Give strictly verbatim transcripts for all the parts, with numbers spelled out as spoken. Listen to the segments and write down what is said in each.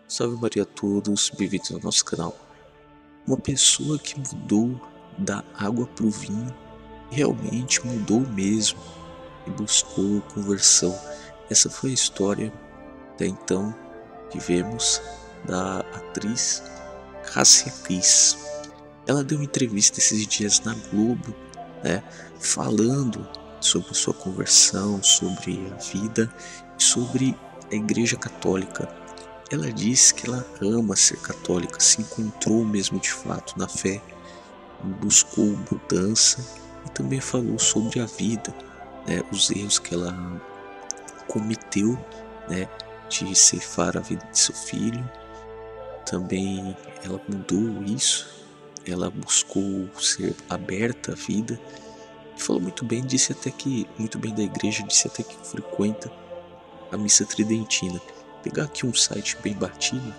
Salve Maria a todos, bem-vindos ao nosso canal. Uma pessoa que mudou da água para o vinho, realmente mudou mesmo e buscou conversão. Essa foi a história até então que vemos da atriz Cássia Kiss. Ela deu uma entrevista esses dias na Globo, né, falando sobre sua conversão, sobre a vida e sobre a Igreja Católica. Ela disse que ela ama ser católica, se encontrou mesmo de fato na fé, buscou mudança e também falou sobre a vida, né, os erros que ela cometeu, né, de ceifar a vida de seu filho. Também ela mudou isso, ela buscou ser aberta à vida. Falou muito bem, disse até que, muito bem da igreja, disse até que frequenta a missa tridentina. Pegar aqui um site bem batido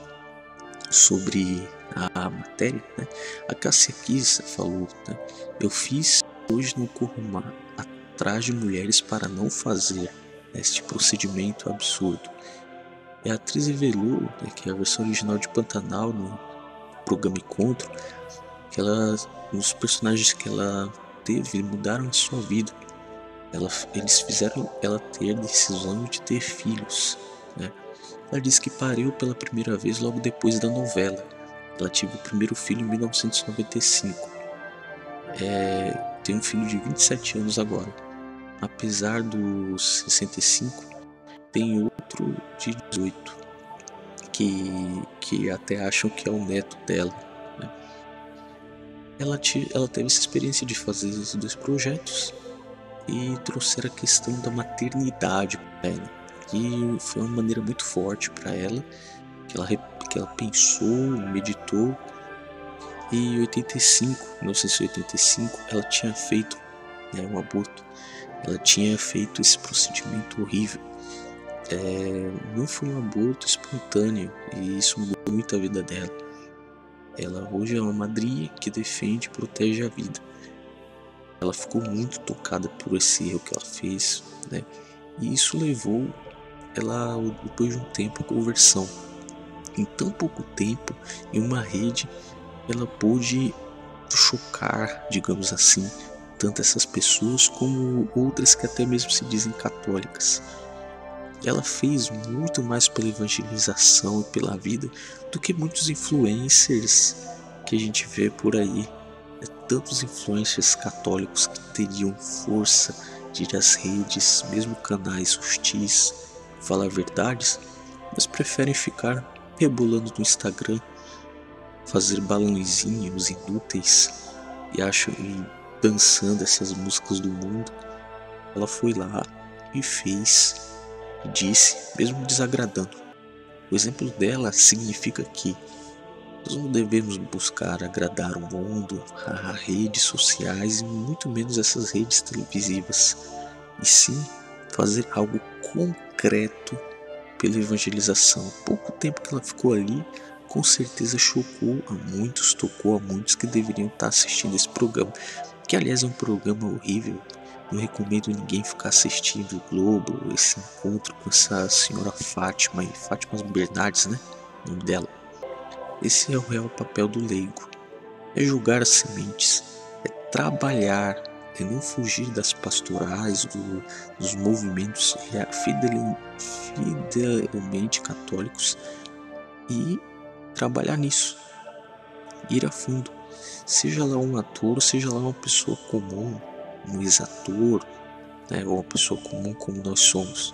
sobre a matéria, né? A Cássia Kiss falou, né? Eu fiz, hoje não corro atrás de mulheres para não fazer este procedimento absurdo. E a atriz revelou, né, que a versão original de Pantanal no programa Encontro, que ela, os personagens que ela teve mudaram a sua vida. Ela, eles fizeram ela ter a decisão de ter filhos, né? Ela disse que pariu pela primeira vez logo depois da novela. Ela teve o primeiro filho em mil novecentos e noventa e cinco. É, tem um filho de vinte e sete anos agora. Apesar dos sessenta e cinco, tem outro de dezoito, que, que até acham que é o neto dela, né? Ela, te, ela teve essa experiência de fazer esses dois projetos e trouxeram a questão da maternidade para ela. E foi uma maneira muito forte para ela, que ela, que ela pensou, meditou. E em oitenta e cinco, mil novecentos e oitenta e cinco, ela tinha feito, né, um aborto. Ela tinha feito esse procedimento horrível. É, não foi um aborto espontâneo, e isso mudou muito a vida dela. Ela hoje é uma madrinha que defende e protege a vida. Ela ficou muito tocada por esse erro que ela fez, né? E isso levou ela, depois de um tempo, a conversão. Em tão pouco tempo, em uma rede, ela pôde chocar, digamos assim, tanto essas pessoas como outras que até mesmo se dizem católicas. Ela fez muito mais pela evangelização e pela vida do que muitos influencers que a gente vê por aí. É, tantos influencers católicos que teriam força de ir às redes, mesmo canais hostis, falar verdades, mas preferem ficar rebolando no Instagram, fazer balãozinhos inúteis e acham e dançando essas músicas do mundo. Ela foi lá e fez, e disse, mesmo desagradando. O exemplo dela significa que nós não devemos buscar agradar o mundo, as redes sociais e muito menos essas redes televisivas, e sim fazer algo concreto pela evangelização. Pouco tempo que ela ficou ali, com certeza chocou a muitos, tocou a muitos que deveriam estar assistindo esse programa, que aliás é um programa horrível. Não recomendo ninguém ficar assistindo o Globo, esse encontro com essa senhora Fátima, e Fátima Bernardes, né, o nome dela. Esse é o real papel do leigo, é julgar as sementes, é trabalhar, é não fugir das pastorais, do, dos movimentos fidel, fidelmente católicos e trabalhar nisso, ir a fundo, seja lá um ator, seja lá uma pessoa comum, um ex-ator, né, ou uma pessoa comum como nós somos.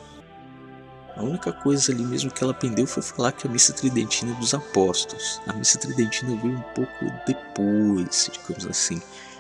A única coisa ali mesmo que ela aprendeu foi falar que a missa tridentina é dos apóstolos. A missa tridentina veio um pouco depois, digamos assim.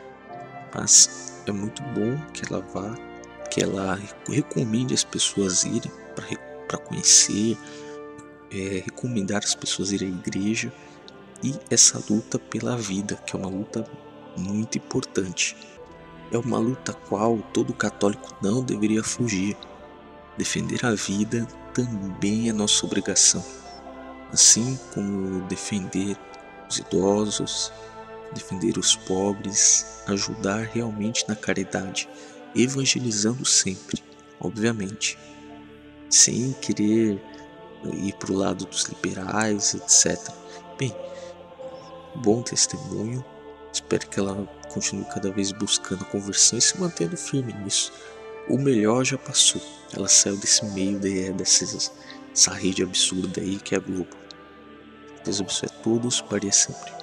Mas é muito bom que ela vá, que ela recomende as pessoas irem para conhecer, é, recomendar as pessoas irem à igreja, e essa luta pela vida, que é uma luta muito importante. É uma luta a qual todo católico não deveria fugir. Defender a vida também é nossa obrigação, assim como defender os idosos, defender os pobres, ajudar realmente na caridade, evangelizando sempre, obviamente, sem querer ir para o lado dos liberais, etcétera. Bem, bom testemunho. Espero que ela continue cada vez buscando a conversão e se mantendo firme nisso. O melhor já passou. Ela saiu desse meio, de, dessa, dessa rede absurda aí que é a Globo. Deus abençoe a todos, Maria sempre.